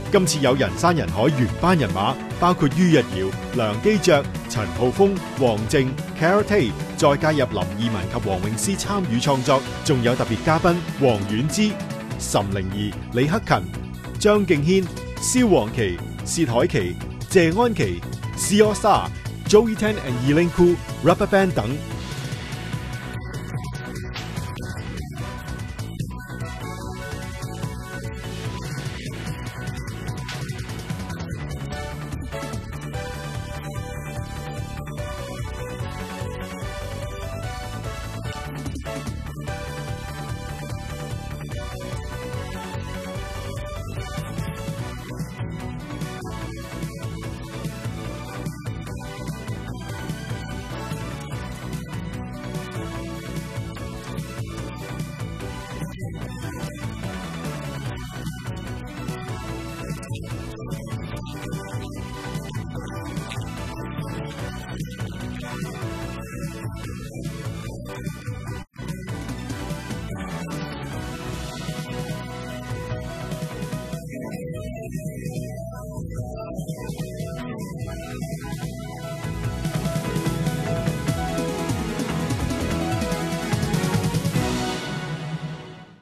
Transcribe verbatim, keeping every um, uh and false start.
今次有人山人海原班人馬，包括于日堯、梁基爵、陳浩峰、黃靖、Carol Tay， 再加入林二汶及黃詠詩參與創作，仲有特別嘉賓黃婉之、岑寧兒、李克勤、張敬軒、蕭煌奇、薛凱琪、謝安琪、C AllStar、Joey Tan and Elaine Khoo、Rubberband 等。